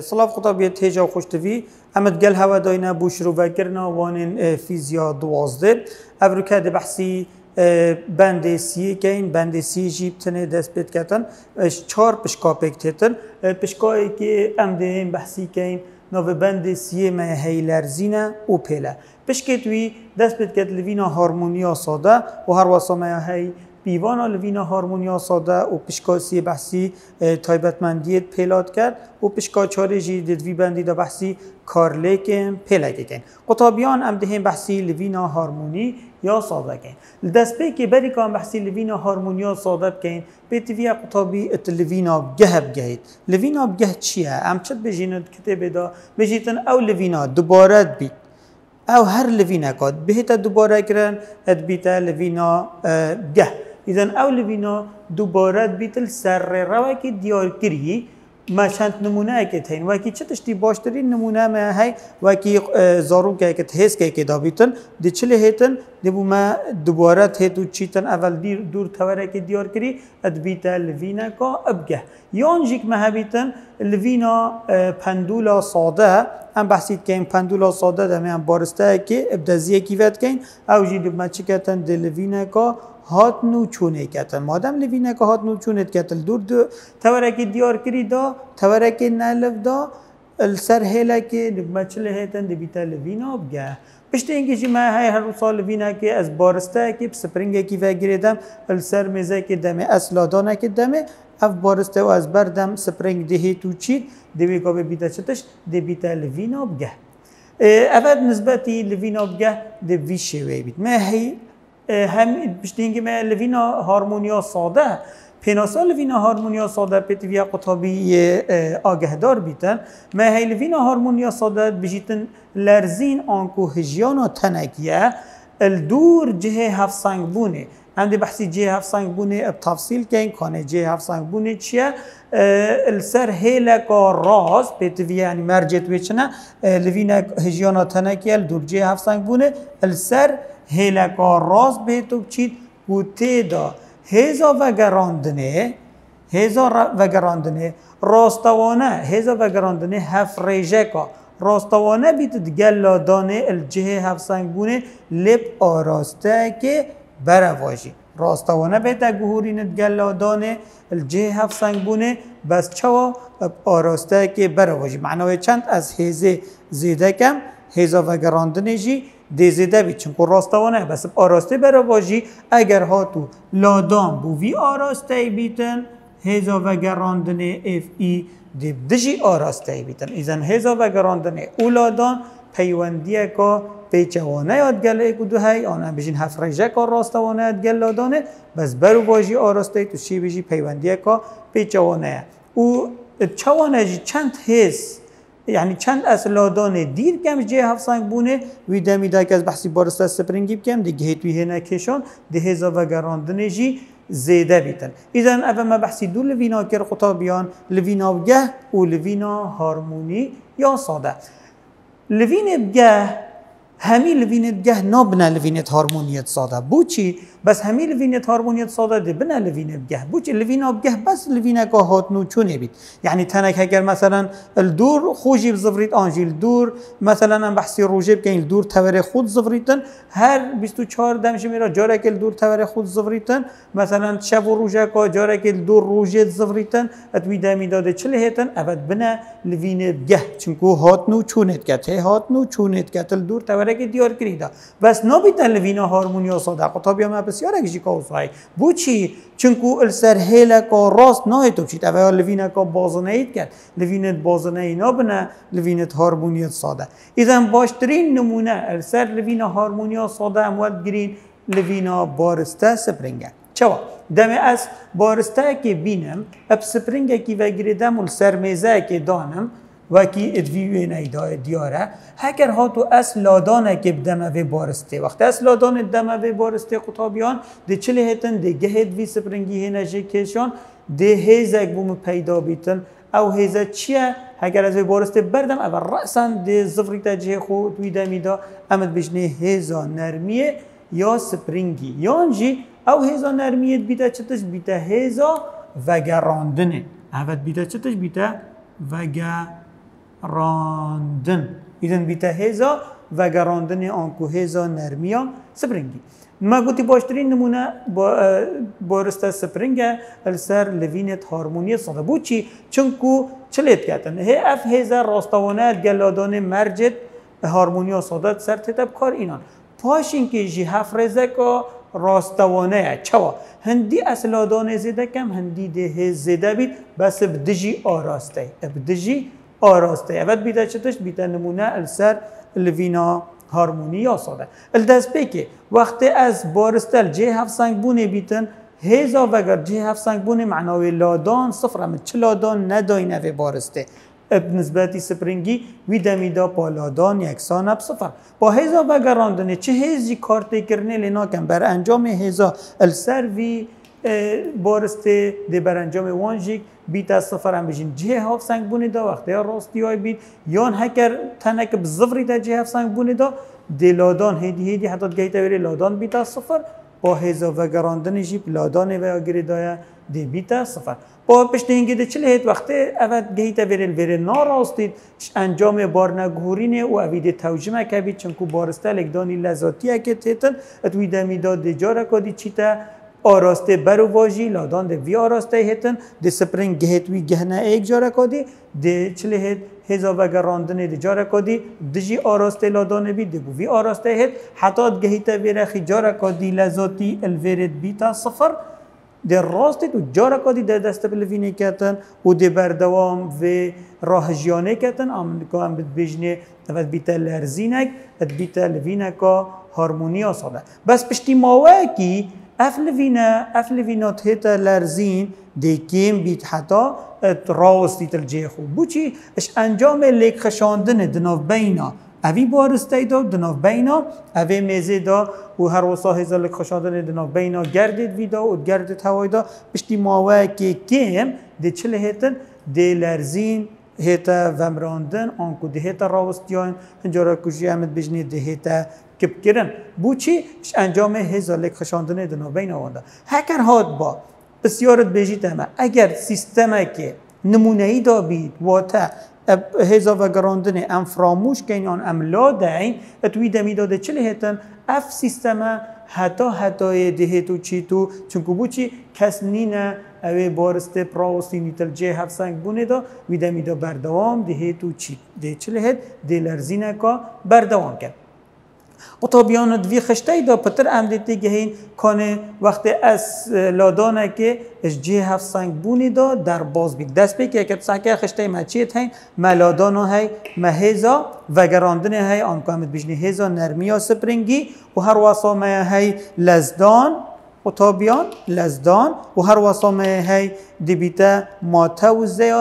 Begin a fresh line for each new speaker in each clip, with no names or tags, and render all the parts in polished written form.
صلاف خطابیت هجا خوشتوی امد گل هوا داینا بوشرو وکرنا وان فیزیا دوازده ابروکه ده بحثی بند سی کین بند سی جیب تنه دست بید کتن چهار پشکا پکتتن پشکایی که امده بحثی کین نو بند سی ما هیلرزینه او پیله پشکتوی دست بید کت لوینا هارمونیا ساده و هر واسه ما هی بیوانا لوینا هارمونیا ساده و پشکاسی بحثی تایبتمندیت پیلاد کرد و پشکا چاره جی دوی بندی دا بحثی کارلیکن پیلگه کن قطابیان ام دهیم بحثی لوینا هارمونی یا ساده کن دست به که بری کام بحثی لوینا هارمونیا ساده کن بیتوی قطابی ات لوینا بگه بگهید لوینا بگه چیه؟ ام چد بجیند کتاب دا بجیتن او لوینا دوباره بید او هر لوینا کاد بهتا دوباره کرن ات بیتا لوینا گه اذن او لوینا دوباره بیتل سر روکی دیار کری ما چند نمونه که تین وکی چه تشتی باشترین نمونه ما هی وکی زارو که تهس که دابیتن دی چله هیتن دی بو ما دوباره تهتو چیتن اول دور توره که دیار کری ادبیتا لوینا کا ابگه یان جیک ما هبیتن لوینا پندولا ساده هم بحثید که این پندولا ساده دمی هم بارسته که ابدازیه کیفت کن او جی دی ما چی کتن دی لوینا کا هات نو چونه کتن مادم لوینا که هات نو چونه کتن دور توره که دیار کری دا توره که نلف دا السر هیله که مچله هیتن دی بیتا لوینا بگه پشت اینکه چی ما های هر سال لوینا که از بارسته که سپرینگه کی وگیردم السر میزه که دمه اصلا دانه که دمه اف بارسته و از بردم سپرینگ دهی تو چید دوی که بیتا چتش دی بیتا لوینا بگه اول نسبتی لوینا بگه دی وی شوی بید ما هی هم بشتینگی ما لوینا هارمونیا ساده پیناسا لوینا هارمونیا ساده پیتویا قطابی آگهدار بیتن ما هی لوینا هارمونیا ساده بجیتن لرزین آنکو هجیانا تنکیه الدور جه هفت سنگ بونه هم دی بحثی جه هفت سنگ بونه بتفصیل کن کانه جه هفت سنگ بونه چیه السر هیلکا راز پیتویا یعنی مرجت ویچنه لوینا هجیانا تنکیه الدور جه هفت سنگ بونه السر هیلکا راز به تو چید و تیدا هزا و گراندنه راستوانه هزا و گراندنه هفت ریجه که راستوانه بیتد گلا دانه الجه هفت سنگونه لب آراسته که برواجی راستوانه بیتد گهورینت گلا دانه الجه هفت سنگونه بس چوا آراسته که برواجی معنای چند از هزه زیده کم هزا و گراندنه جی دیزیده بید چون که راستوانه بس آراسته برواجی اگر ها تو لادان بووی آراسته بیتن هزا و گراندنه اف ای دجی آراسته بیتن ایزن هزا و گراندنه اولادان پیوندیه که پیچوانه یاد گله کدو هی آنها بجین هفت ریجه که راستوانه یاد گله دانه بس برواجی آراسته تو چی بجی پیوندیه که پیچوانه او چوانه جی چند حس یعنی چند اصلادان دیر کم جه هفت سنگ بونه وی دمیده که از بحثی بارسته سپرینگی بکم دیگه هیتوی هنه کشان ده هزا و گراندنه جی زیده بیتن ایزن اول ما بحثی دو لوینا کر قطابیان لوینا بگه و لوینا هارمونی یا ساده لوین بگه همی لوینت گه نبنه لوینت هارمونیت ساده بو چی بس همی لوینت هارمونیت ساده ده بنه لوینت گه بو چی لوینا بگه بس لوینه که هاتنو چونه بید یعنی تنک اگر مثلا الدور خوشی بزفرید آنجیل دور مثلا هم بحثی روژه بکن الدور تور خود زفریدن هر 24 دمش میرا جاره که الدور تور خود زفریدن مثلا شب و روژه که جاره که الدور روژه زفریدن اتوی دمی داده چله هیتن ابد بنه لوینت گه چونکو هاتنو چونت کت هاتنو چونت کت الدور تور که دیار کریده بس نبیتن لوینا هارمونیا ساده قطابی هم بسیار اگه کاوسای بو چی چونکو السر هیله کا راست نه تو چیت اول لوینا کا بازنه اید کرد لوینت بازنه اینا بنه لوینت هارمونیا ساده ایزن باشترین نمونه السر لوینا هارمونیا ساده اموال گرین لوینا بارسته سپرینگه چوا دم از بارسته که بینم اب سپرینگه کی وگریدم السر میزه که دانم و کی ادویو نیدای دیاره هگر ها تو اصل لادانه که بدمه و بارسته وقت اصل لادان دمه و بارسته قطابیان ده چله هتن ده گه ادوی سپرنگی هنجه کشان ده هیزک بوم پیدا بیتن او هیزه چیه هگر از بارسته بردم اول رأسان ده زفری تجه خود توی میدا امد بشنه هیزا نرمیه یا سپرنگی یا انجی او هیزا نرمیه بیتا چتش بیتا هیزا وگراندنه اول بیتا چتش بیتا راندن ایدن بیتا هزا وگراندن آنکو هزا نرمیا سپرنگی ما گوتی باشترین نمونه بارسته سپرنگه السر لوینت هارمونی صدا بود چی؟ چونکو چلیت کردن هی اف هزا راستوانه گلادان مرجت هارمونیا صدا سر تتب کار اینان پاش اینکه جی هف رزه که راستوانه چوا هندی اصلادان زیده کم هندی ده زیده بید بس بدجی آراسته بدجی آراسته اول بیده چطش بیده نمونه السر لوینا هارمونی یا صاده الدست بکه وقتی از بارستل جه هفت سنگ بونه بیتن هزا وگر جه هفت سنگ بونه معناوی لادان صفر همه چه لادان نداینه و بارسته بنسبتی سپرنگی وی دمیدا با لادان یکسان اب صفر با هزا وگراندنه چه هزی کارتی کرنه لینا کن بر انجام هزا السر وی بارسته ده بر انجام وانجیک بیت از صفر هم بجین جه هفت سنگ بونه دا وقتی راستی های بید یان هکر تنک بزفری دا جه هفت سنگ بونه دا ده لادان هیدی حتی گیتا ویره لادان بیت از صفر با هزا وگراندن جیب لادان و اگری دایا ده بیت از صفر با پشت اینگه ده چله هید وقتی اول گیتا ویره ناراستید انجام بار نگورینه و اویده توجمه که بید چنکو بارسته لگدانی لذاتیه که تیتن اتوی دمیدا ده جاره کدی چیتا آراسته برو واجی لادان ده وی آراسته هتن ده سپرنگ گهت وی گهنه ایک جاره کدی ده چله هت هزا وگراندنه ده جاره کدی دجی آراسته لادان بی ده بو وی آراسته هت حتی گهیتا ویرخی جاره کدی لذاتی الویرد بیتا صفر ده راسته تو جاره کدی ده دست بلوینه کتن و ده بردوام و راه جیانه کتن امریکا هم بجنه و بیتا لرزینک و بیتا لوینه که هارمونی آساده بس پشتی ماوه کی افلوینا تهتا لرزین دیکیم بیت حتا راوستی تلجه خوب بوچی اش انجام لیک خشاندن دناف بینا اوی بارسته دا دناف بینا اوی میزه دا و هر وصا هزا لیک خشاندن دناف بینا گردید وی دا و گردید هوای دا پشتی ماوه که کم دی چله هتن دی لرزین هتا ومراندن آنکو دی هتا راوستیان هنجارا کشی همت بجنی دی هتا کپ کردن بوچی انجام هزار لیک خشاندن دنابین آورده هکر هات با بسیارت بیجید همه اگر سیستمه که نمونه‌ای دا بید واتا هزار وگراندن ام فراموش که آن املا دهین اتوی دمی داده چلی هتن اف سیستمه حتی دهتو چی تو چونکو بوچی کس نینه اوی بارسته پراوستی نیتل جه هفت سنگ بونه دا وی دمی دا بردوام دهتو چی ده چلی هت ده لرزینه که بردوام کرد قطابیان دوی خشته دا پتر امدیتی گهین کانه وقتی از لادانه که از جه هفت سنگ بونی دا در باز بید دست بی که اکت سحکه خشته مچیت هین ملادانو هی مهیزا وگراندنه هی آنکو همت بیشنی هیزا نرمیا سپرنگی و هر واسامه هی لزدان قطابیان لزدان و هر واسامه هی دیبیته ماتوزه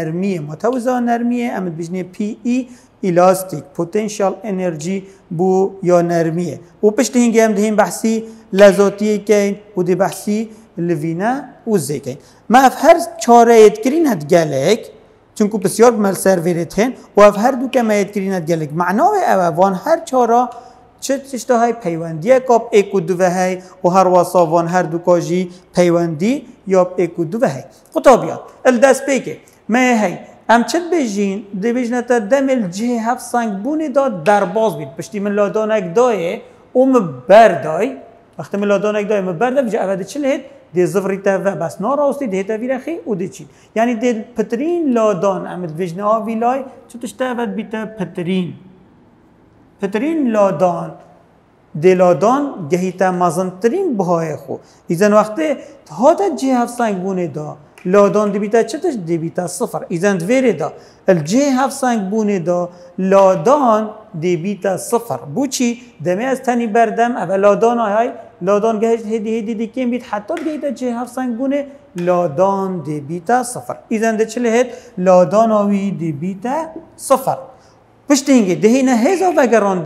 نرمیه امت بیشنی پی ای الاستیک پوتنشال انرژی بو یا نرمیه و پشت هنگه هم دهیم بحثی لذاتیه کن و دی بحثی لوینه و زی کن ما اف هر چاره اید کرین هد گلک چونکو بسیار بمال سرویرت هن و اف هر دو که ما اید کرین هد گلک معناوه اوان هر چاره چه چشتا های پیوندیه کاب ایک و دوه های و هر واساوان هر دو کاجی پیوندی یا ایک و دوه های قطابیان الدست بگه ما های ام چه بیجین دی بیجنه تا دمل جه هفت سنگ بونی دا در باز بید پشتی من لادانک دایه بردای وقتی من لادانک دایه بردای بجه اوده چه لید دی زفری تا و بس ناراستی دی تا ویرخی او دی چید یعنی دی پترین لادان امت بیجنه ها ویلای چه تشتا اوده بیتا پترین لادان دی لادان گهیتا مزنترین بهای خو ایزن وقتی ها تا جه هفت سنگ بونی دا لادان دیبیتا چتش دیبیتا صفر ایزن دویره دا الجه هفت سنگ بونه دا لادان دیبیتا صفر بوچی دمی از تنی بردم اول لادان های لادان گهشت هدی دیکیم بید حتی دیتا جه هفت سنگ بونه لادان دیبیتا صفر ایزن ده چله هد لادان آوی دیبیتا صفر پشت اینگه دهینه هزا وگراندنه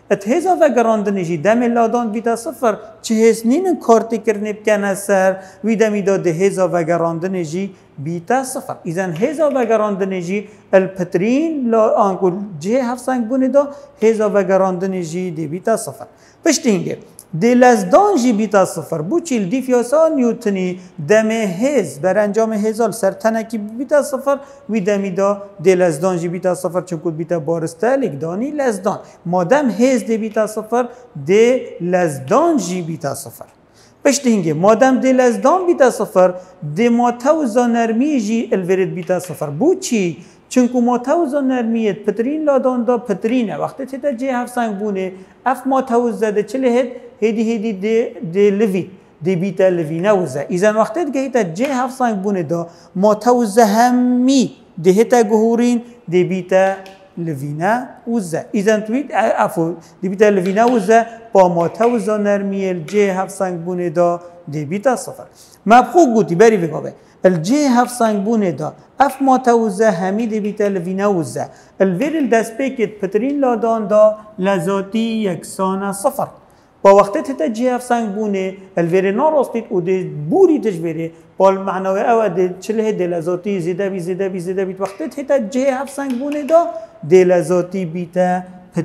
ات هزا و گراندنجی دم لادان بیتا صفر چه هسنین کارتی کرنه بکنه سر وی دمی داده هزا و گراندنجی بیتا صفر اذن هزا و گراندنجی الپترین لا آنکل جه هفت سنگ بونه دا هزا و گراندنجی دی بیتا صفر پشتینگه دی لزدان جی بیتا صفر بو چیل دیفیاسا نیوتنی دم هز بر انجام هزال سر تنکی بیتا صفر وی دمی دا دی لزدان جی بیتا صفر چون بیتا بارسته لگدانی لزدان مادم هز دی بیتا صفر دی لزدان جی بیتا صفر پشتینگه مادم دی لزدان بیتا صفر دی ماتوزا نرمی جی الورد بیتا صفر بو چی چونکو ماتوزا نرمیت پترین لادان دا پترینه وقتی تیتا جه هفت سنگ بونه اف ماتوزا ده چله هدی دی لوی دی بیتا لوی نوزه ایزن وقتی که جه هفت سنگ بونه دا ماتوزا همی دی هتا گهورین دی بیتا لوینا وزه ایزن توید افو دی بیتا لوینا وزه با ماتوزا نرمی جه هفت سنگ بونه دا دی بیتا صفر مبخوب گوتی بری بگاوه الجه هفت سنگ بونه دا اف ماتوزه همی دی بیتا لوینا وزه الویر الدست پیکت پترین لادان دا لذاتی یکسان صفر با وقتی تا جه هفت سنگ بونه الویر ناراستید او دی بوری تجویره با المعنوی او دی چله دی لذاتی زیده بی وقتی تا جه هفت سنگ بونه دا دی لذاتی بیتا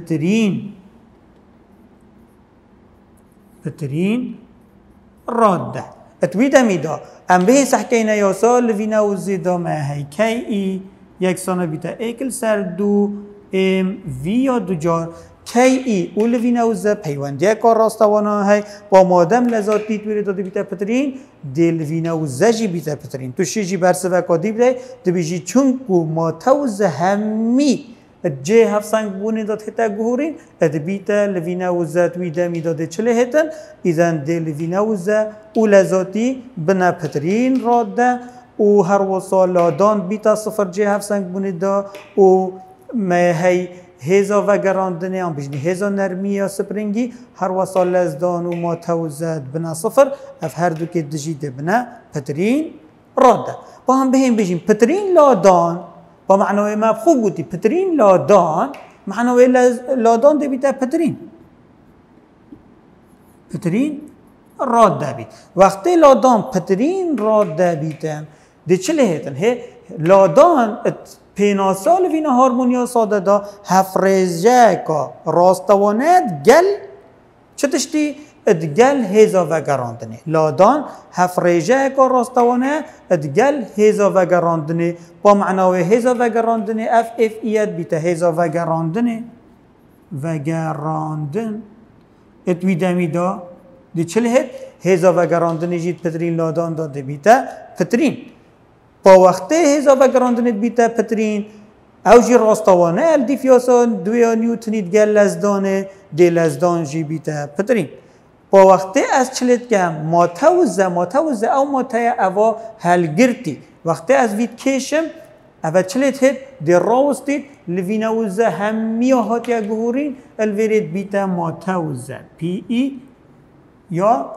پترین راده اتویده میدا ام به سحکینا یاسا لوینا و زیدا ما هی کی ای یکسان بیتا ایکل سر دو ام وی یا دو جار کی ای او لوینا و زیدا پیوندی کار راستوانا هی با مادم لذاتی توی داده بیتا پترین دی لوینا و زجی بیتا پترین تو شیجی برسه و کادی بیده دی بیجی چونکو ما توز همی جه هفت سنگ بونه داد هتا گهورین اد بیتا لوینا و زد ویده میداده چله هتن ایزن دی لوینا و زد او لذاتی بنا پترین راده او هر وصال لادان بیتا صفر جه هفت سنگ بونه دا او هی هزا و گراندنه هم بجنی هزا نرمی یا سپرنگی هر وصال لزدان و ما توزد بنا صفر اف هر دو که دجیده بنا پترین راده با هم بهم بجیم پترین لادان با معنوی ما خوب بودی پترین لادان معنوی لادان ده بیتا پترین راد ده بیت وقتی لادان پترین راد ده بیتن ده چله هیتن لادان پیناسال وین هارمونیا ساده دا هفرزه که راستوانت گل چه تشتی ادگل هزا و گراندنه لادان هفرزه که راستوانه ادگل هزا و گراندنه با معناوی هزا و گراندنه اف ایت بیتا هزا و گراندنه اتویدمی دا دی چل هزا و گراندنه جید پترین لادان دا دی بیتا پترین با وقتی هزا و گراندنه بیتا پترین اوجی راستوانه الدیفیاسا دویا نیوتنید گل لزدانه دی لزدان جی بیتا پترین با وقتی از چلت که ماتوزه او ماتای اوا هلگرتی وقتی از وید کشم اوا چلت هد دی راوستید لوینوزه همی هاتیا گهورین الورید بیتا ماتوزه پی ای یا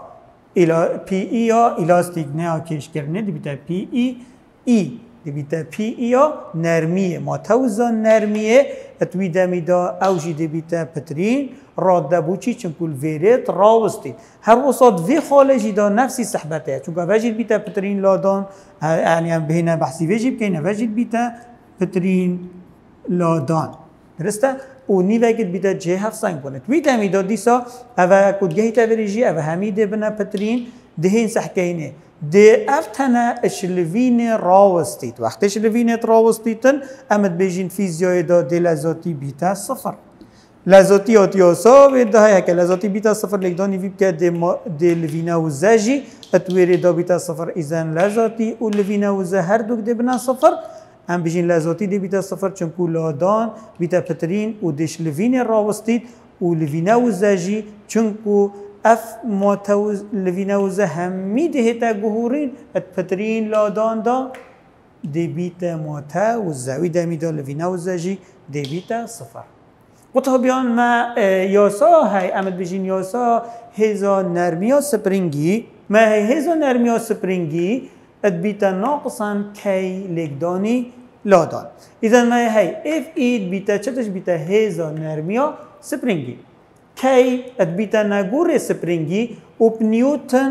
الاستیک نه کش کرنه دی بیتا پی ای دی بیتا پی ای یا نرمیه ماتوزه نرمیه اتویده میدا اوجی دی بیتا پترین راده بوچی چنکول ویرت راوستید هر وسط وی خالجی دا نفسی صحبته چونکه وجید بیتا پترین لادان یعنی هم بهینه بحثی وجید که اینه وجید بیتا پترین لادان درسته؟ او نیوگید بیتا جه هفت سنگ بونه تویده میدا دیسا اوه کدگهی تاوریجی اوه همیده بنا پترین دهین سحکینه ده افتنه اشلوین راوستید وقتی اشلوینت راوستیدن امد بیجین فیزیای دا ده لذاتی بیتا صفر لذاتی آتیاسا و ده های که لذاتی بیتا صفر لگدانی ویب که ده لوینا و زجی اتویری دا بیتا صفر ایزن لذاتی و لوینا و زه هر دوک ده بنا صفر هم بیجین لذاتی ده بیتا صفر چنکو لادان بیتا پترین و دش لوین راوستید و لوینا و زجی چنکو اف ماتوز لوینوزه همی دهتا گهورین ات پترین لادان دا دی بیتا ماتوزه وی دمی دا لوینوزه جی دی بیتا صفر قطابیان ما یاسا های امد بجین یاسا هزا نرمیا سپرنگی ما هزا نرمیا سپرنگی ات بیتا ناقصان کی لگدانی لادان ایزن ما اف اید بیتا چتش بیتا هزا نرمیا سپرنگی کی ادبیتا نگور سپرینگی اوب نیوتن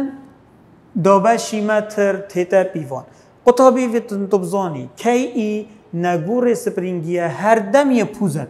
دابشی متر تیتا پیوان قطابی ویتن تبزانی کی ای نگور سپرینگی هر دم یه پوزد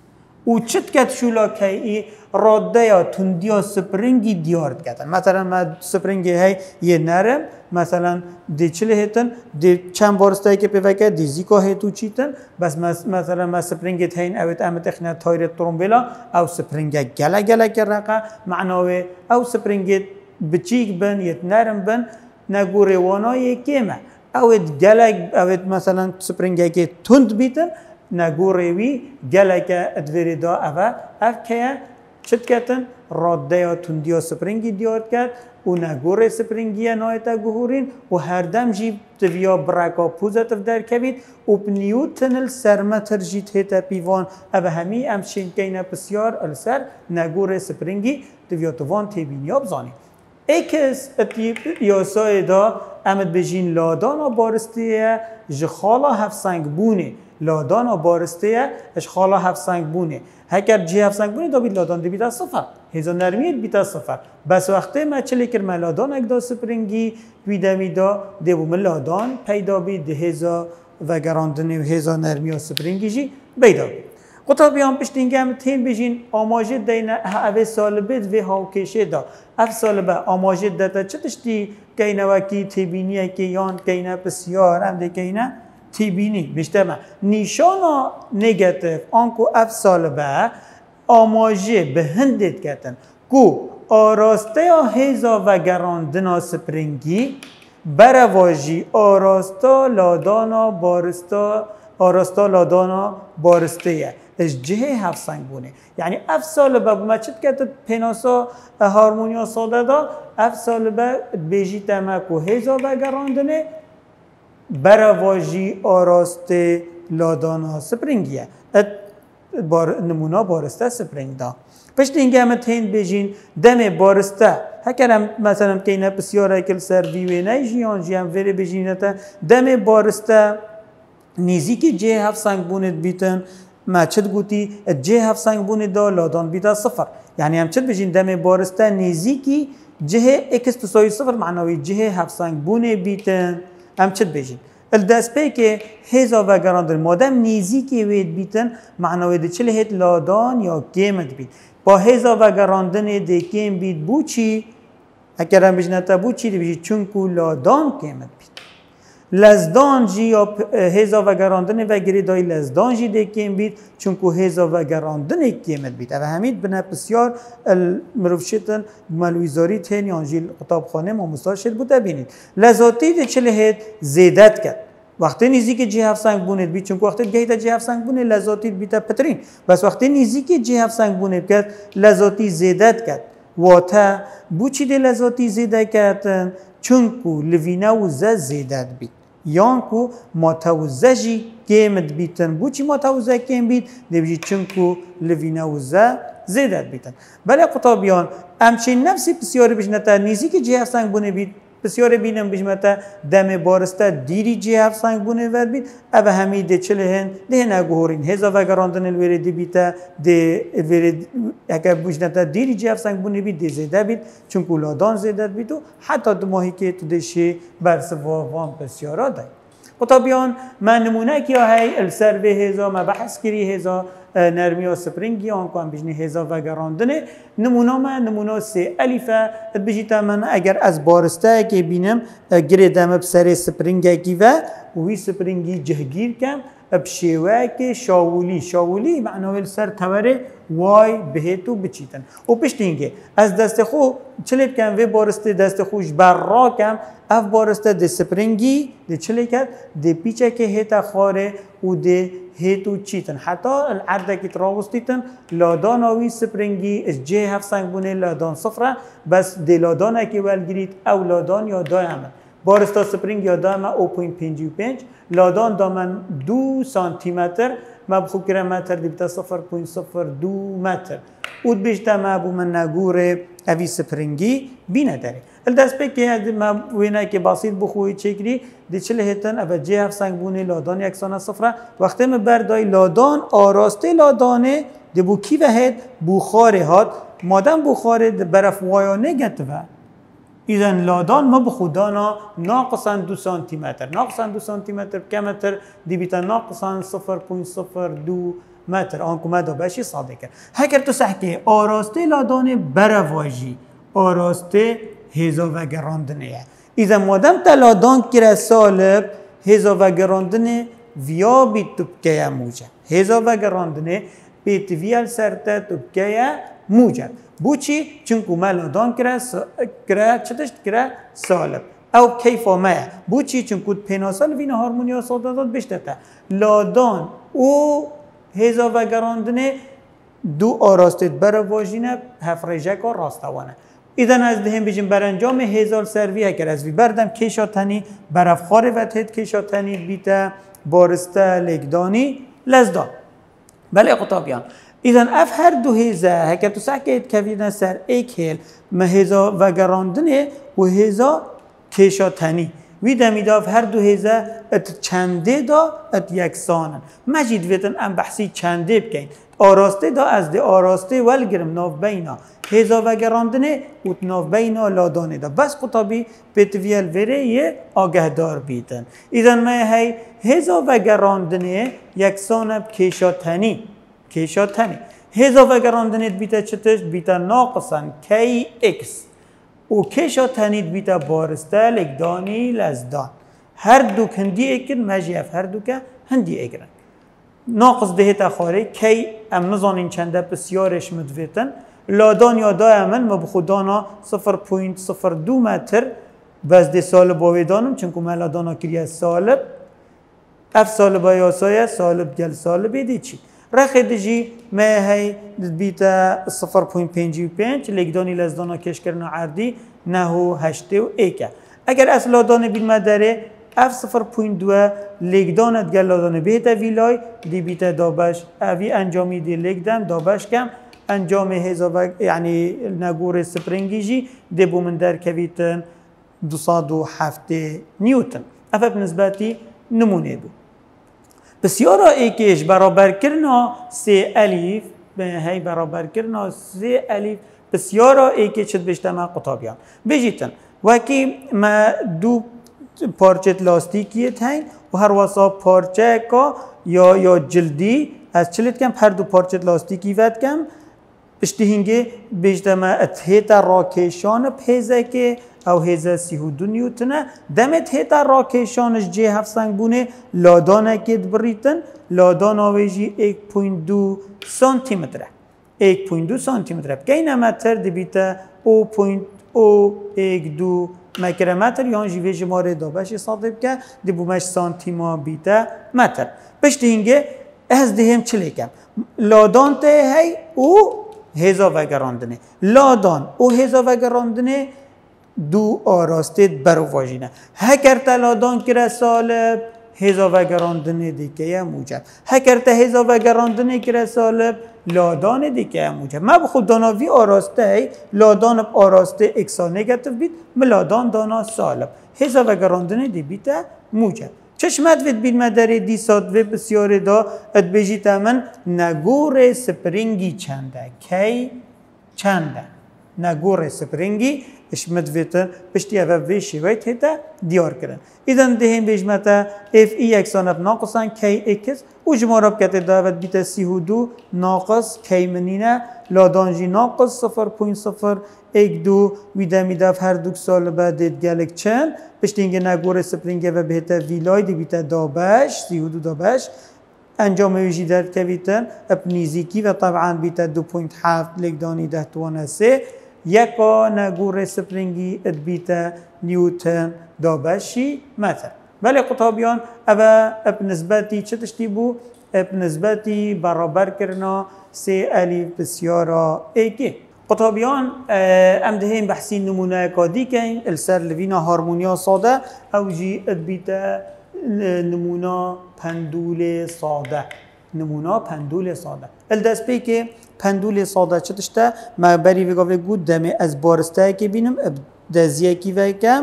و چت کت شولا کی ای راده یا تندیا سپرینگی دیارد کتن مثلا ما سپرینگی های یه نرم مثلا دی چله هتن دی چند بارستایی که پیوکه دی زیکا هتو چیتن بس مثلا ما سپرینگی تاین اوید امت اخنا تایر ترومبیلا او سپرینگی گله گله که رقا معناوه او سپرینگی بچیک بن یت نرم بن نگوری وانای کیمه اوید گله اوید مثلا سپرینگی که تند بیتن نگوری وی گله که ادویری دا اوه اف که چت کتن راده یا تندیا سپرینگی دیارد کرد و نگوره سپرینگی نایتا گهورین و هر دم جیب تویا براکا پوزتف در کبید و نیوتن سرمتر جیت هیتا پیوان او همی امشین که بسیار السر نگوره سپرینگی تویا توان تیبینیا بزانی ایکس یاسای دا امد بجین لادانا بارستیه جخالا هفت سنگ بونه لادانا بارستیه اشخالا هفت سنگ بونه هکر جی هفت سنگ بونه دا بید لادان دی بیتا صفر هزا نرمیت بیتا صفر بس وقتی ما چلی کر ملادان اگدا سپرینگی بیدمی دا دیبو ملادان پیدا بید ده هزا و گراندنی و هزا نرمی و سپرینگی جی بیدا بید قطع بیان پشتینگه هم تین بجین آماجد دینه اوه سال بید و هاوکشه دا اف سال به آماجد داتا چه تشتی که اینه وکی تیبینیه که یان که اینه بسیار هم ده که اینه تیبینی بیشتر من نیشانا نگاتیف آنکو اف سال به آماجه به هندید کتن کو آراسته یا هیزا و گراندنا سپرینگی برواجی آراستا لادانا بارستا آراستا لادانا بارسته از جهه هفت سنگ بونه یعنی اف سال به بمچت کتت پیناسا هارمونیا ساده دا اف سال به بیجی تمکو هیزا و گراندنه برواجی آراسته لادانا سپرینگیه نمونا بارسته سپرینگ دا پشت اینگه همه تین بجین دم بارسته هکرم مثلا که اینه بسیار اکل سر ویوینه جیان جیم ویره بجینه تا دم بارسته نیزی که جه هفت سنگ بوند بیتن ما چد گوتی جه هفت سنگ بوند دا لادان بیتا صفر یعنی هم چد بجین دم بارسته نیزی که جه اکس تساوی صفر معناوی جه هفت سنگ بوند بیتن هم چد بجین الدست پی که هزا و گراندن مادم نیزی که وید بیتن معناوی ده چل هید لادان یا گیمت بید با هزا و گراندن ده گیم بید بو چی اگر هم بجنتا بو چی ده بجید چونکو لادان گیمت بید لزدان جی یا هزا و گراندن و گری دای لزدان جی ده گیم بید چونکو هزا و گراندن گیمت بید او همید بنا بسیار مروفشتن ملویزاری تین یا جیل قطاب خانه ما مستار شد بوده بینید لذاتی ده چله هید زیدت کرد وقتی نیزی که جه هفت سنگ بوند بید چون وقتی گهیتا جه هفت سنگ بوند لذاتی بیتا پترین بس وقتی نیزی که جه هفت سنگ بوند کرد لذاتی زیدت کرد واتا بو چی ده لذاتی زیدت کردن چونکو لوینا و زیدت بید یان کو ماتوزه جی گیمت بیتن بو چی ماتوزه گیم بید نبیجی چونکو لوینا و زیدت بیتن بله قطابیان همچین نفسی بسیاری بجنتا نیزی که جه هفت سنگ بوند بید بسیار بینم بجمتا دم بارسته دیری جه هفت سنگ بونه ود بید او همی ده چله هن ده نگوهورین هزا و گراندن الویره دی بیتا ده الویره اگر بجنتا دیری جه هفت سنگ بونه بید ده زیده بید چون کولادان زیده بید و حتی دو ماهی که تو دشه برس وان بسیارا دای قطابیان من نمونه که های السر به هزا ما بحث کری هزا نرمی و سپرینگی آنکو هم بجنی هزا و گراندنه نمونه سه الیفه بجیتا من اگر از بارسته که بینم گریدم بسر سپرینگی و وی سپرینگی جهگیر کم بشیوه که شاولی معنی سر توره وای بهتو بچیتن و پشتینگه از دست خو چلیب کم و بارسته دست خوش بر را کم اف بارسته ده سپرینگی ده چلی کرد ده پیچه که هیتا خاره و ده هیتو چیتن حتی العرده که تراوستیتن لادان آوی سپرینگی از جه هفت سنگ بونه لادان صفره بس ده لادانه که ولگیرید او لادان یا دای همه بارستا سپرینگ یا دای همه 0.55 لادان دامن 2 سانتیمتر ما بخوب کرم متر دیبتا 0.02 متر اود بیشتر ما بو من نگوره اوی سپرینگی بینه داره الدست به که ما وینه که باسیط بخوی چکری دی چله هتن او جه هفت سنگ بونه لادان یکسانه صفره وقتی ما بردای لادان آراسته لادانه دی بو کی و هد بوخاره هات مادم بخار برف وایا نگتوه ایدن لادان ما بخودانا ناقصا 2 سانتیمتر ناقصا 2 سانتیمتر کمتر دی بیتا ناقصا 0.02 متر آنکو مدا بشی ساده کرد هکر تو سحکه آراسته لادان برواجی آراسته هزا و گراندنه ایدن مادم تا لادان کرد سالب هزا و گراندنه ویا بیت تبکه موجب هزا و گراندنه بیت ویال سرته تبکه موجب بوچی چونکو ما لادان کرد چتشت کرد سالب او کیف ما بوچی چونکو پیناسال وین هارمونیا سادادات بشتته لادان او هزا و گراندنه دو آراستید برای واژینه هفریجک و راستوانه ایدن از دهم بیجیم برانجام هزار سرویه کرد از وی بردم کشاتنی برافخار و تهد کشاتنی بیتا بارسته لگدانی لزدان بله قطابیان ایدن اف هر دو هزا هکر تو سحکه کفیدن سر ایک هیل ما هزا و گراندنه و هزا کشاتنی وی دمیداف هر دو هزا ات چنده دا ات یکسانن مجید ویتن ام بحثی چنده بکن آراسته دا از دی آراسته ولگرم ناف بینا هزا و گراندنه و ناف بینا لادانه دا بس قطابی پیتویل وره یه آگه دار بیتن ایدن ما هی هزا و گراندنه یکسان کشاتنی هزا و گراندنه بیتا چتش بیتا ناقصن کی اکس و کشاتنی بیتا بارسته لگدانی لزدان هر دو هندی اکن مجیف هر دو که هندی اکرن ناقص دهتا خاره کی ام نزانین چنده بسیارش مدویتن لادان یا دائما ما بخودانا 0.02 متر بس ده سالب باویدانم چونکو من لادانا کریه سالب اف سالب آیاسایه سالب گل سالب دی چی رخی دیجی ما هی بیتا 0.55 لگدانی لزدانا کش کرنا عردی نهو هشته و ایکه اگر از لادان بین مداره اف 0.2 لگدانت گل لادان بیتا ویلای دی بیتا دابش اوی انجامی دی لگدم دابش کم انجام هزا و یعنی نگور سپرنگیجی دی بومن در کویتن 207 نیوتن افا بنسبتی نمونه دو بسیارا ایکش برابر کرنا 3 الیف هی برابر کرنا 3 الیف بسیارا ایکش چد بشتما قطابیان بجیتن وکی ما دو پارچه لاستیکیت هین و هر واسا پارچه کا یا جلدی از چلت کم هر دو پارچه لاستیکی ود کم اشتهینگه بیشتما اتهیتا راکشان پیزه که او هزا 32 نیوتنه دمت هیتا راکشانش جه هفت سنگ بونه لادانه کد بریتن لادان آویجی 1.2 سانتیمتره 1.2 سانتیمتره بگین متر دی بیتا 0.012 مایکرومتر یان جیوه جماره دابش صادب که دی بومش سانتیما بیتا متر پشت هنگه از دهم چلی کم لادان ته هی او هزا و گراندنه لادان او هزا و گراندنه دو آراسته برو واجینه هکر تلادان کرا سالب هزا و گراندنه دیگه موجب هکر تا هزا و گراندنه کرا سالب لادان دیگه موجب ما بخود داناوی آراسته ای لادان آراسته اکسا نگتف بید ملادان دانا سالب هزا و گراندنه دی بیتا موجب چشمت وید بید مداره دی ساد و بسیاره دا اد بجی تمن نگور سپرینگی چنده کی چنده نگور سپرینگی اشمت ویتن پشتی اوه ویشی ویت هیتا دیار کرن ایدن دهیم بیجمتا اف ای اکسانب ناقصان کی اکس و جمارب کتی داود بیتا 32 ناقص کی منینه لادانجی ناقص 0.012 ویده میدف هر دوک سال بعد دید گلک چند پشتی اینگه نگور سپرینگه و بهتا ویلای دی بیتا دابش 32 دابش انجام ویجی درد که بیتن اپنیزیکی و طبعا بیتا 2.7 لگدانی 10 یکا نگور سپرینگی ادبیتا نیوتن دابشی متر ولی قطابیان اب نسبتی چه تشتی بو؟ اب نسبتی برابر کرنا 3 الیف بسیارا ایکی قطابیان ام دهیم بحثی نمونه کادی کن السر لوینا هارمونیا ساده او جی ادبیتا نمونه پندول ساده نمونه پندول ساده الدست بی که پندول ساده چه تشته ما بری وگاوه گود دمه از بارسته که بینم دزیه کی و کم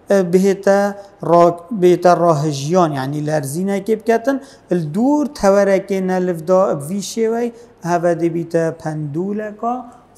بهتا راهجیان یعنی لرزینه که بکتن الدور توره که نلفدا ویشه وی هوا دی بیتا پندول که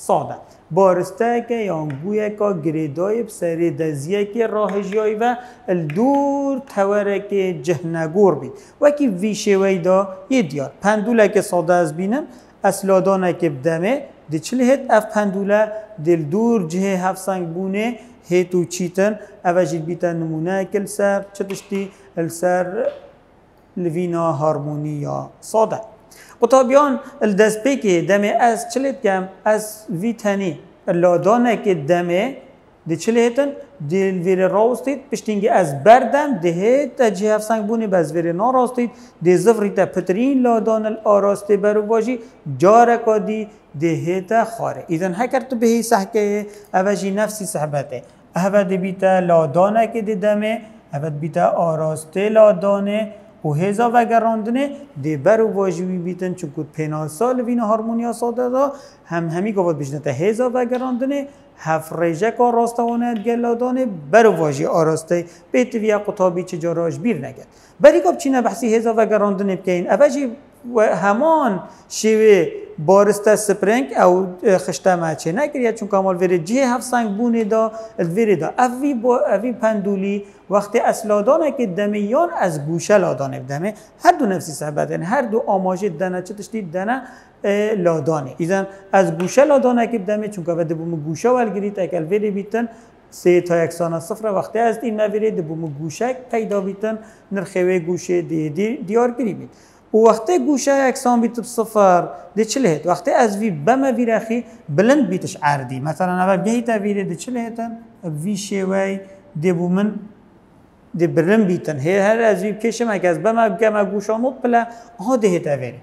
صاده بارسته که یانگویه که گریدای بسری دزیه که راه جایی و الدور توره که جهنگور بید وکی ویشه ویدا یه دیار پندوله که ساده از بینم اسلادانه که بدمه دی چلی هت اف پندوله دل دور جه هفت سنگ بونه هیتو چیتن اوجید بیتن نمونه کل سر چتشتی السر لوینا هارمونی یا ساده قطابیان الدست که دمه از چلیت کم از ویتانی لادانه که دمه دی چلیتن دل ویر راستید پشتینگی از بردم دهت جه هفت سنگ بونه باز ویر ناراستید دی زفریتا پترین لادان الاراسته برو واجی جارکا دی دهت خاره ایدن هکر تو بهی سحکه اوجی نفسی صحبته اوه دی بیتا لادانه که دی دمه اوه بیتا آراسته لادانه و هزا و گراندنه دی برو واجبی بیتن چون پینال سال وین هارمونیا ساده دا همی گفت بجنته هزا و گراندنه هفت ریجه که راستوانه گلادانه برو واجی آراسته بیت ویا قطابی چه جاراش بیر نگد بری گفت چینه بحثی هزا و گراندنه بکین اوجی و همان شیوه بارسته سپرنگ او خشته مچه نکرید چون کامال ویره جه هفت سنگ بونه دا الویره دا اوی پندولی وقتی اسلادانه که دمیان از گوشه لادانه بدمه هر دو نفسی صحبتن هر دو آماجه دنه چه تشتید دنه لادانه ایزن از گوشه لادانه که بدمه چون که وقتی بوم گوشه ولگیرید اکل ویره بیتن 3 تا 100 وقتی از این مویره دبوم گوشه پیدا بیتن نرخوه گوشه دیار گری بید و وقتی گوشه یکسان بیت بصفر دی چلیت وقتی از وی بم ویرخی بلند بیتش عردی مثلا اول گهی تا ویره دی چلیتن وی شوی دی بومن دی برم بیتن هر از وی کشم اگه از بم گم گوشانوت بله ها دی تا ویره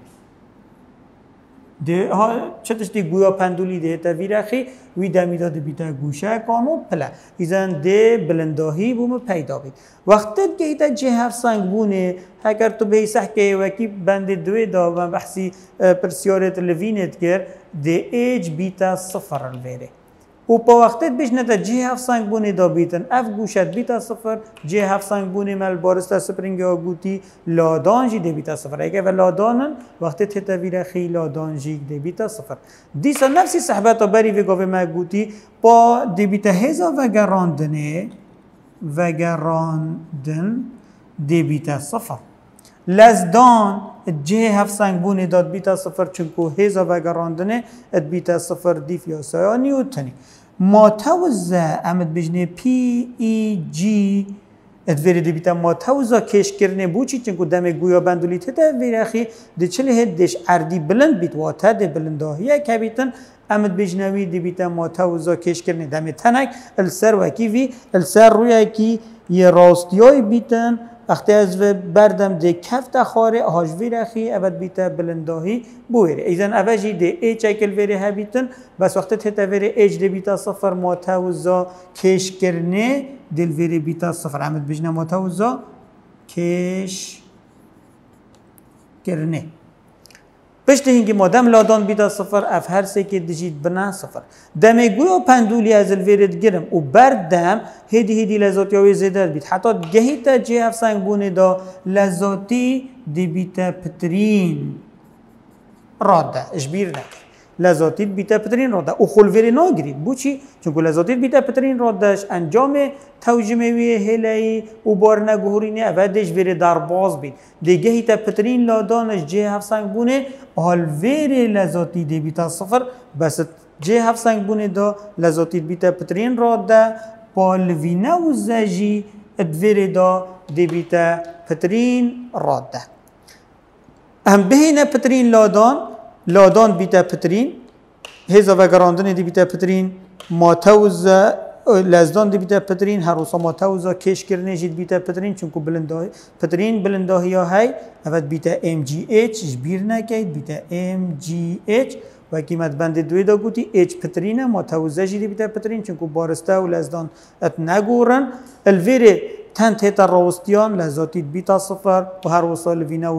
دی ها چتش دی گویا پندولی دی تا ویرخی وی دمیداد بیتا گوشه کانوت بله ایزن دی بلنداهی بوم پیدا بید وقتی که تا جه هفت سنگ بونه اگر تو به سحکه وکی بند دوی دا و بحثی پرسیارت لوینت گر دی ایج بیتا صفر الویره و پا وقتت بیش نتا جه هفت سنگ بونه دا بیتن اف گوشت بیتا صفر جه هفت سنگ بونه مل بارستا سپرنگی آگوتی لادان جی دی بیتا صفر اگه و لادانن وقتی تتا ویرخی لادان جی دی بیتا صفر دیسا نفسی صحبتا بری وگاوه مگوتی پا دی بیتا هزا وگراندن دی بیتا صفر لزدان جه هفت سنگ بونه داد بیتا صفر چونکو هزا وگراندنه اد بیتا صفر دیف یا سایا نیوتنی ما توزه امد بجنه پی ای جی اد ویری دی بیتا ما توزه کش کرنه بوچی چونکو دم گویا بندولی تده ویری اخی دی چلی هد دیش اردی بلند بیت و تا دی بلنداهیه که بیتن امد بجنوی دی بیتا ما توزه کش کرنه دم تنک السر وکی وی السر روی اکی یه راستیای بیتن وقتی از بردم دی کفت خاره هاجوی رخی ابد بیتا بلنداهی بویره ایزن اوجی دی ایچ اکل ویره ها بیتن بس وقتی تیتا ویره ایچ دی بیتا صفر ماتوزا کش کرنه دل ویره بیتا صفر عمد بجنه ماتوزا کش کرنه پشت هنگی ما دم لادان بیتا صفر اف هر سه که دیجید بنا صفر دم گویا پندولی از الویرد گرم و بردم هدی لذاتی های زیده بید حتی گهی تا جه هفت سنگ بونه دا لذاتی دی بیتا پترین راده اشبیر نکر لذاتی بیتا پترین راده او خلویری ناگرید بو چی؟ چون لذاتی بیتا پترین رادهش انجام توجمه وی هلایی و بار نگهورینه اودش ویری در باز بید دیگه هیتا پترین لادانش جه هفت سنگ بونه حال ویری لذاتی دی بیتا صفر بس جه هفت سنگ بونه دا لذاتی بیتا پترین راده پالوینه و زجی ادویری دا دی بیتا پترین راده هم بهینه پترین لادان بیتا پترین هزا و گراندن دی بیتا پترین ماتوز لزدان دی بیتا پترین هر روزا ماتوزا کش کرنه جید بیتا پترین چونکو پترین بلنداهی های اول بیتا ام جی اچ جبیر نکید بیتا ام جی اچ و قیمت بند دوی دا گوتی اچ پترینه ماتوزا جید بیتا پترین چونکو بارسته و لزدان ات نگورن الویره تن تیتا راوستیان لذاتی بیتا صفر و هر روزا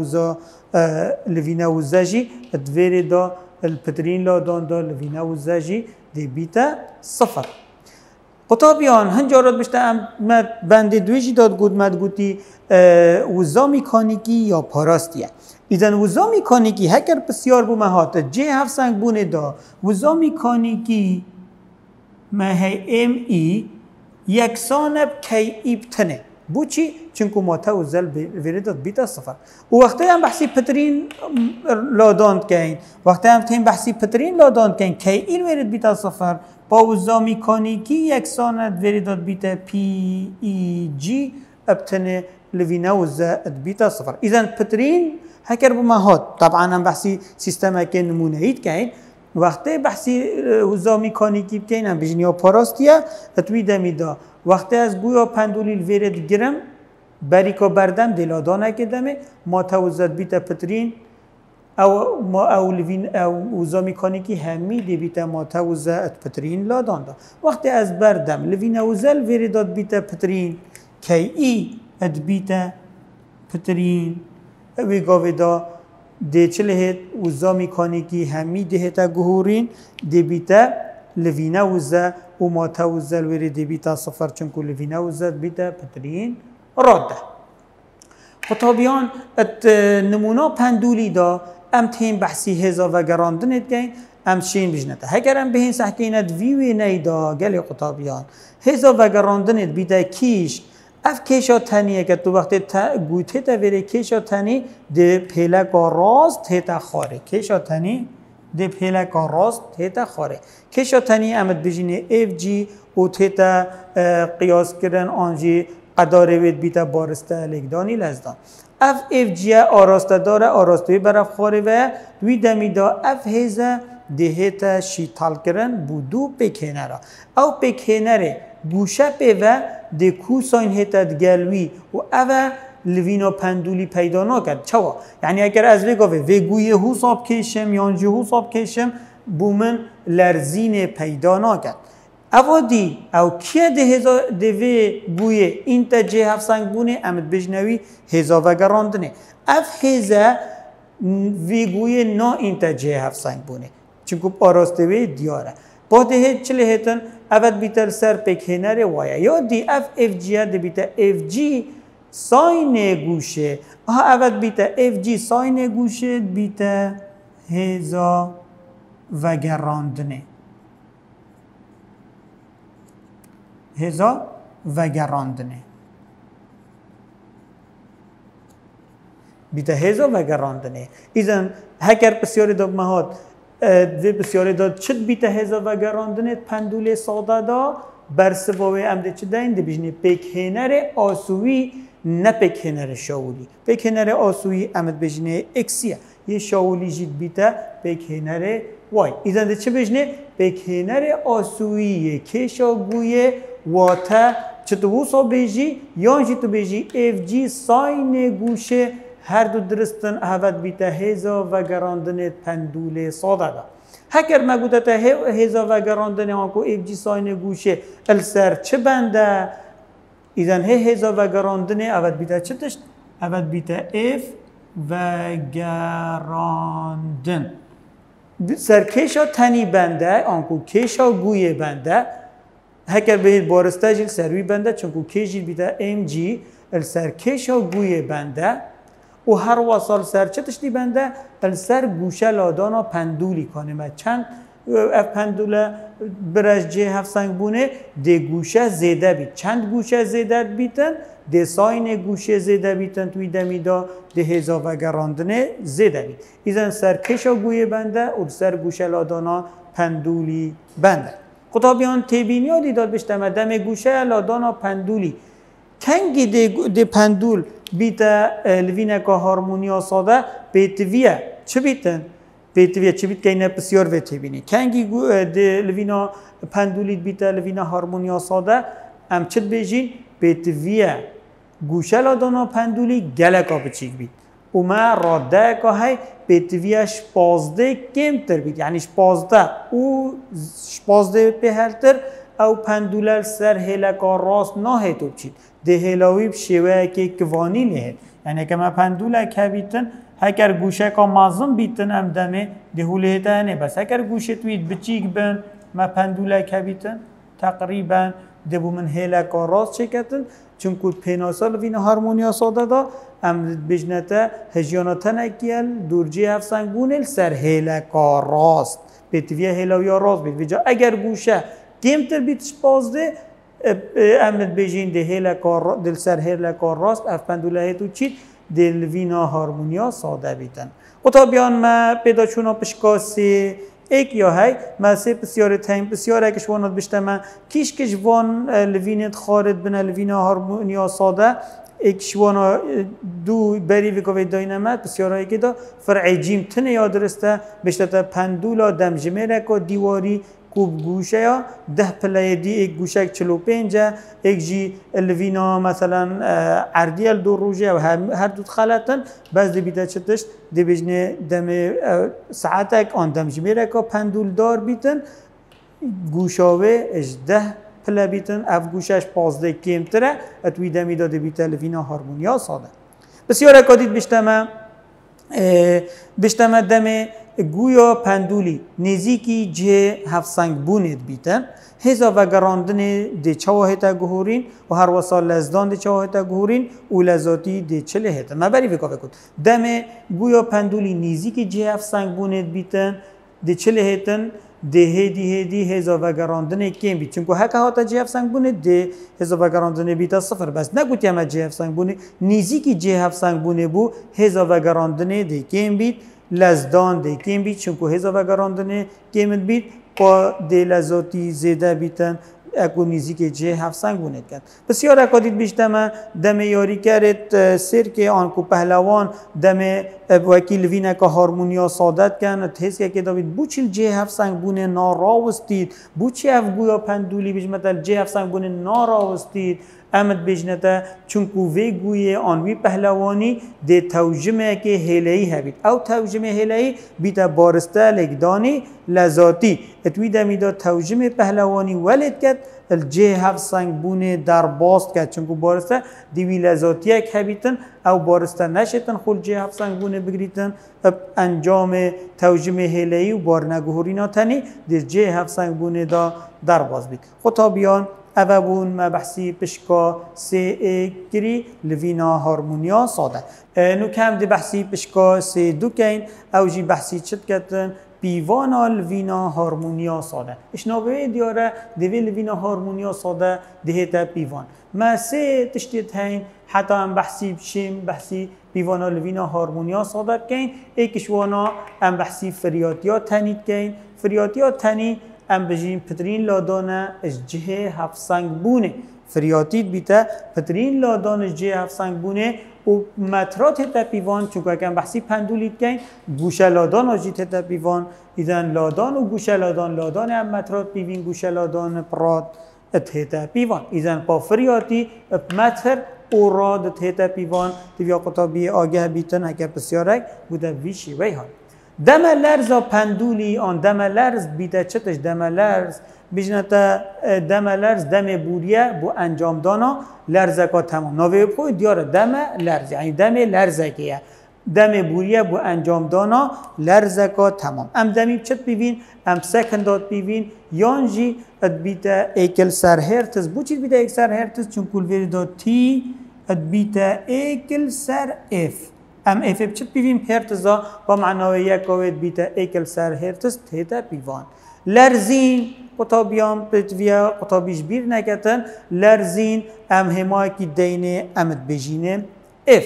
لوینا و زجی ادویره دا الپترین لادان دا لوینا و زجی دی بیتا صفر قطابیان هنجارات بشته ام بند دویجی داد گود مد گوتی وزا میکانیکی یا پاراستیه. ایدن وزا میکانیکی هکر بسیار بو مهات جه هفت سنگ بونه دا وزا میکانیکی مهی ام ای یکسانب کی ایبتنه بو چی؟ چونکو ماتا وزل ویرداد بیتا صفر و وقتی هم بحثی پترین لاداند کن وقتی هم تیم بحثی پترین لاداند کن کی این ویرد بیتا صفر با وزا میکانیکی یکسانت ویرداد بیتا پی ای جی ابتنه لوینا وزا بیتا صفر ایدن پترین هکر بو مهات طبعا هم بحثی سیستم که نمونه اید کن وقتی بحثی وزا میکانیکی بکن هم بجنیا پاراستیه اتوی دمی دا وقتی از گویا پندولی الویرد گرم بریکا بردم دلادانه که دمه ما توزد بیتا پترین او وزا میکانیکی همی دی بیتا ما توزد پترین لادان دا وقتی از بردم لوین اوزل ویرداد بیتا پترین کی ای اد بیتا پترین ویگاوی دا دی چله وزا میکانیکی همی دی هتا گهورین دی بیتا لوینا وزا و ما توزل ویری دی بیتا صفر چنکو لوینا وزا بیتا پترین راده خطابیان ات نمونا پندولی دا ام تیم بحثی هزا و گراندنت گین ام شین بجنته هگر ام بهین سحکینت ویوی نیدا گلی خطابیان هزا و گراندنت بیتا کیش اف کیشا تنیه که تو وقتی گویته تا ویره کیشا تنی ده پیلکا راست تیتا خاره کیشا تنی ده پیلکا راست تیتا خاره کیشا تنی امد بجینه اف جی او تیتا قیاس کردن آنجی قداره وید بیتا بارسته لگدانی لزدان اف جی آراسته داره آراسته برف خاره و دوی دمیدا اف هیزه دهیتا شیطال کرن بودو بکنره او بکنره گوشه به و ده کوساین هیتا دگلوی و او لوینا پندولی پیدا نکرد چوا؟ یعنی اگر از وگاوه وگوی حساب کشم یانجی حساب کشم بومن لرزین پیدا نکرد اوادی او کیه ده هزا دوی گویه این تا جه هفت سنگ بونه امد بجنوی هزا و گراندنه اف هزا وی گویه نا این تا جه هفت سنگ بونه چونکو پاراسته وی دیاره با ده چله هتن اول بیتر سر پکهنر وایا یا دی اف جی ده بیتر اف جی ساین گوشه اول بیتر اف جی ساین گوشه بیتر هزا و گراندنه هزا و گراندنه بیتا هزا و گراندنه ایزن هکر بسیاری داد مهاد و بسیاری داد چد بیتا هزا و گراندنه پندول ساده دا برسواوی امده چه داین ده بیجنه پیکهنر آسوی نه پیکهنر شاولی پیکهنر آسوی امد بیجنه اکسیه یه شاولی جید بیتا پیکهنر وای ایزن ده چه بیجنه پیکهنر آسوی کشاگوی واتا چطور وصا بیجی یا چطور بیجی اف جی ساین گوشه هر دو درستن احوت بیتا هزا و گراندن پندول ساده دا هکر مگوده تا هزا و گراندن آنکو اف جی ساین گوشه السر چه بنده ایزن هزا و گراندن احوت بیتا چه تشت احوت بیتا اف و گراندن سر کشا تنی بنده آنکو کشا گویه بنده هکر بهید بارسته جیل سروی بنده چونکو که جیل بیده ام جی السر کشا گوی بنده و هر وصال سر چه تشتی بنده السر گوشه لادانا پندولی کنه چند پندوله برش جه هفت سنگ بونه ده گوشه زیده بید چند گوشه زیده بیتن ده ساین گوشه زیده بیتن توی دمیدا ده هزا و گراندنه زیده بید ایزن سر کشا گوی بنده و سر گوشه لادانا پندولی بنده خطابیان تیبینی ها دیداد بشتمه دم گوشه لادانا پندولی کنگی ده پندول بیتا لوینه که هارمونیا ساده بیتویه چه بیتن؟ بیتویه چه بیت که اینه بسیار وی تیبینی کنگی ده لوینا پندولی بیتا لوینه هارمونیا ساده ام چت بیجین بیتویه گوشه لادانا پندولی گلکا بچیک بیت و ما راده که های بیتویش 15 کمتر بید یعنی 15 او 15 بهتر او پندولل سر هلکا راست نه تو بچید ده هلاوی بشیوه که کوانی نه یعنی که ما پندوله که بیتن هکر گوشه که مازم بیتن ام دمه ده هوله تانه بس هکر گوشه توید بچیک بن ما پندوله که بیتن تقریبا دبو من هیلا کا راست چکتن چون کود پیناسال وین هارمونیا ساده دا ام بجنتا هجیانتا نکیل دورجی هفت سنگ بونل سر هیلا کا راست بیتویه هیلا یا راست بید ویجا اگر گوشه کمتر بیتش پازده امد بجین ده هیلا کا دل سر هیلا کا راست اف پندوله تو چید دل وینا هارمونیا ساده بیتن قطع بیان ما پیدا چونا پشکاسی ایک یا هی ما سه بسیار تایم بسیار اگه شوانات بشته ما کش وان لوینت خارد بنا لوینا هارمونیا ساده ایک شوانا دو بری وکوی داینامت بسیارایی که دا فرع جیم تنه یا درسته بشته تا پندولا دمجمه که دیواری کوب گوشه یا 10 پله دی ایک گوشه 45 ایک جی الوینا مثلا عردی دو روزه و هر دو خلطن باز دی بیده چتش دی بجنه دم ساعتک آن دمجمه که پندول دار بیتن گوشاوه اج 10 پله بیتن اف گوشش 15 کمتره اتوی دمی داده بیته لوینا هارمونیا ساده بسیار اکادید بشتمه دم گویا پندولی نزیکی جه هفت سنگ بوند بیتن هزا و گراندن ده چواهتا گهورین و هر وصال لزدان ده چواهتا گهورین و لزاتی ده چله هتا ما بری بکا بکن دم گویا پندولی نزیکی جه هفت سنگ بوند بیتن ده چله هتن ده هدی هزا و گراندن کم بیت چونکو هکا هاتا جه هفت سنگ بوند ده هزا و گراندن بیتا صفر بس نگوتی همه جه هفت سنگ بوند نزیکی جه هفت سنگ بوند بو هزا و گراندن ده کم بیت لزدان ده کم بیت چونکو هزا و گراندن کم بیت با ده لزاتی زیده بیتن اکو نیزی که جه هفت سنگ بوند کرد بسیار اکادید بیشتمه دم یاری کرد سر که آنکو پهلوان دم وکیل وینه که هارمونیا سادت کن تحس که دابید بوچیل جه هفت سنگ بونه ناراوستید بوچی اف گویا پندولی بیشمتل جه هفت سنگ بونه ناراوستید امد بجنتا چونکو وی گویه آنوی پهلوانی ده توجمه که هلهی هبید او توجمه هلهی بیتا بارسته لگدانی لذاتی اتوی دمیدا توجمه پهلوانی ولد کد الجه هفت سنگ بونه در باست کد چونکو بارسته دیوی لذاتی اک هبیتن او بارسته نشتن خول جه هفت سنگ بونه بگریتن انجام توجمه هلهی و بارنگوهورینا تنی ده جه هفت سنگ بونه دا در باز بید خطابیان اوابون ما بحثی پشکا سه کری لوینا هارمونیا ساده نو کم دی بحثی پشکا سه دو کین او جی بحثی چت کتن پیوانا لوینا هارمونیا ساده اشنابه دیاره دوی لوینا هارمونیا ساده دهتا پیوان ما سه تشتیت هین حتی هم بحثی بشیم بحثی پیوانا لوینا هارمونیا ساده کین ایکشوانا هم بحثی فریاتیات تنید کین فریاتیات تنی ام بجین پترین لادانه از جه هفت سنگ بونه فریاتید بیتا پترین لادان از جه هفت سنگ بونه و مترات تا پیوان چون که اگه بحثی پندولید کن گوشه لادان آجید تا پیوان ایدن لادان و گوشه لادان هم مترات پیوین گوشه لادان پراد تا پیوان ایدن پا فریاتی متر او راد تا پیوان دویا قطابی آگه بیتن اگر بسیارک بوده ویشی وی های دم لرز پندولی آن دم لرز بیده چتش دم لرز بیجنتا دم لرز دم بوریه بو انجام دانا لرزه که تمام نوی پوی دیاره دم لرز یعنی دم لرزه که دم بوریه بو انجام دانا لرزه که تمام ام دمی چت بیوین ام سکندات بیوین یانجی اد بیده ایکل سر هرتز بو چید بیده ایک سر هرتز چون کل ویری دا تی اد بیده ایکل سر اف ام اف چت بیویم هرتزا با معنای یک کوید بیتا ایکل سر هرتز تیتا بیوان لرزین قطابیان پتویا قطابیش بیر نکتن لرزین ام همای کی دینه امد بجینه اف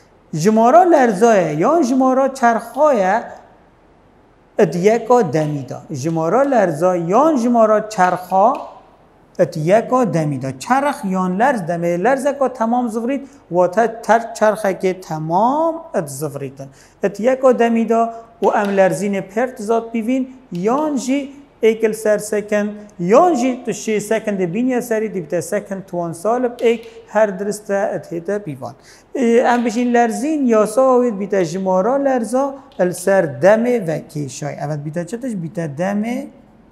جمارا لرزای یا جمارا چرخای ادیکا دمیدا جمارا لرزای یا جمارا چرخا اتیکا دمیدا چرخ یان لرز دمه لرزه که تمام زفرید و تا چرخه که تمام ات زفریدن اتیکا دمیدا و ام لرزین پرت زاد بیوین یان جی ایکل سر سکند یان جی تو 6 سکند بینیا سری دیبتا سکند توان سال ایک هر درسته اتهیتا بیوان ام بشین لرزین یا ساوید بیتا جمارا لرزا السر دمه و کشای اول بیتا چتش بیتا دمه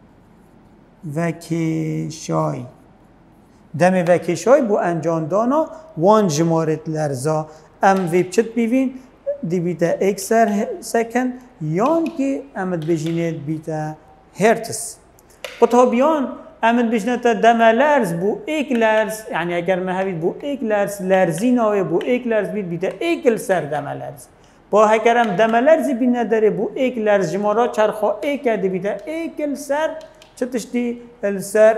و کشای دم و کشای بو انجام دانا وان جمارت لرزا ام ویب چت بیوین دی بیتا اکسر سکند یان که امد بجینید بیتا هرتز قطابیان امد بشنتا دم لرز بو ایک لرز یعنی اگر ما هبید بو ایک لرز لرزی ناوی بو ایک لرز بید بیتا ایکل سر دم لرز با هکرم دم لرزی بی نداره بو ایک لرز جمارا چرخا ایک کرده بیتا ایکل سر چه تشتی السر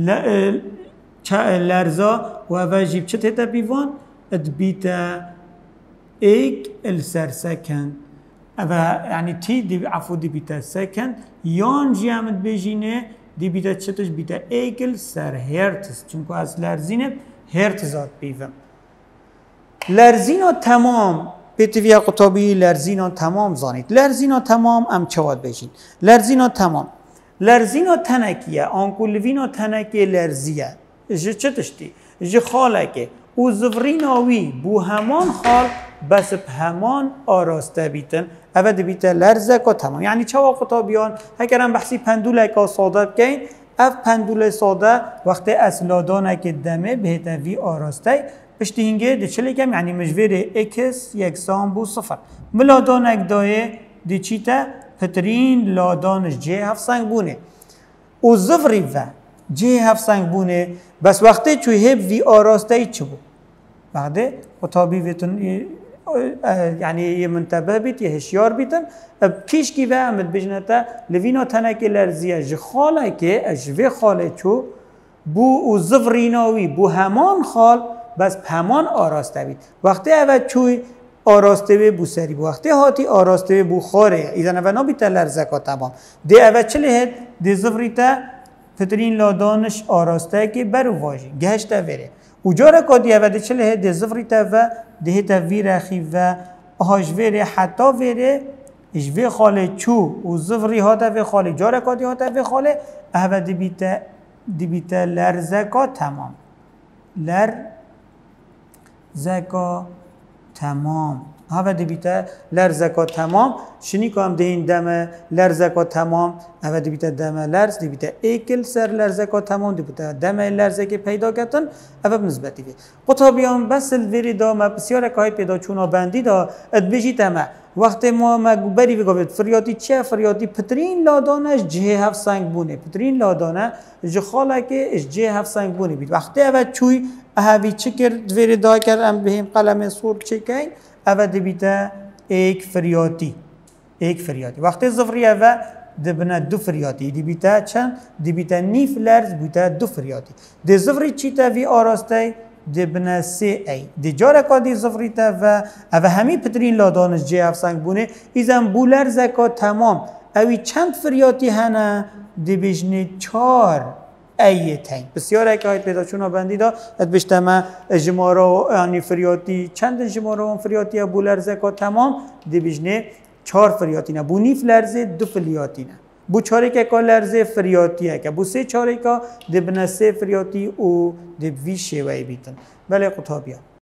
لرزا و اوجیب چه تیتا بیوان اد بیتا ایک السر سکند و یعنی تی دی عفو دی بیتا سکند یان جی همد بجینه دی بیتا چطوش بیتا ایکل سر هرتز چونکو از لرزینه هرتزات بیوم لرزینا تمام بیتویا قطابی لرزینا تمام زانید لرزینا تمام ام چواد بجین لرزینا تمام لرزینا تنکیه آنکولوینا تنکیه لرزیه جه چه تشتی؟ جه خاله که او زفریناوی بو همان خال بس همان آراسته بیتن اوه دی بیتن لرزه که تمام یعنی چه وقتا بیان اگرم بحثی پندوله که ساده بکن اف پندوله ساده وقتی اسلادانه که دمه بهتا وی آراسته پشتی هنگه دی چلی کم یعنی مجویر اکس یکسان بو صفر ملادانک دایه دی چی تا پترین لادانش جه هفت سنگ بونه او زفری و جه هفت سنگ بونه بس وقتی چوی هب وی آراسته چه بو بعده قطابی ویتن یعنی یه منتبه بیت یه هشیار بیتن کیش کی و امد بجنتا لوینا تنک لرزیه جخاله که اجوه خاله چو بو او زفریناوی بو همان خال بس همان آراسته بید وقتی اول چوی آراسته بو سری بو وقتی هاتی آراسته بو خاره ایزن اول نابیتا لرزه که تمام ده اول چلی هد ده زفریتا فترین لادانش آراسته که برو واجی گهشته وره اجاره کادی اول ده چلی هد ده زفریتا و ده تا ویره خی و آهاش وره حتی وره اجوه خاله چو و زفری هاتا و خاله جاره کادی هاتا و خاله اول دی بیتا لرزه که تمام لرزه تمام ها دی بیتا لرزه تمام شنی که هم دهین دم لرزه تمام ها دی بیتا دم لرز دی بیتا ایکل سر لرزه تمام دی بیتا دم لرزه که پیدا کردن ها بنسبتی بید قطابیان بس الوری دا ما بسیار که های پیدا چونا بندی دا اد بجی تمه وقتی ما بری بگوید فریاتی چه فریاتی پترین لادانش جه هفت سنگ بونه پترین لادانه جخاله که جه هفت سنگ بونه بید وقتی اول چوی اهوی چه کرد وری دا کردم بهم قلم سور چه کن اول دی بیتا ایک فریاتی وقتی زفری اول دبنا دو فریاتی دی بیتا چند دی بیتا نیف لرز بیتا دو فریاتی دی زفری چی تا وی آراسته دبنا سی ای دی جاره که دی زفری تا و اول همی پترین لادانش جه هفت سنگ بونه ایزن بو لرزه که تمام اوی چند فریاتی هنه دی بجنه 4 ای تین بسیار که های پیدا چون بندی دا ات بشتمه جمارا یعنی فریاتی چند جمارا فریاتی بو لرزه که تمام دی بجنه 4 فریاتی نه بو نیف لرزه 2 فریاتی نه بو 4 که لرزه فریاتیه که بو 3 4 که دی بنا 3 فریاتی او دی وی شوی بیتن بله قطابیه